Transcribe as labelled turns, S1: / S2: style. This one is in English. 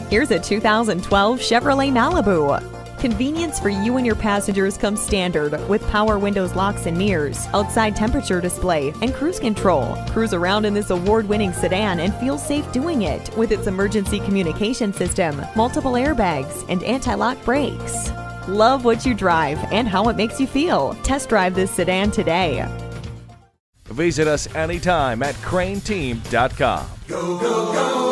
S1: Here's a 2012 Chevrolet Malibu. Convenience for you and your passengers comes standard with power windows, locks and mirrors, outside temperature display, and cruise control. Cruise around in this award-winning sedan and feel safe doing it with its emergency communication system, multiple airbags, and anti-lock brakes. Love what you drive and how it makes you feel. Test drive this sedan today.
S2: Visit us anytime at crainteam.com.
S3: Go, go, go!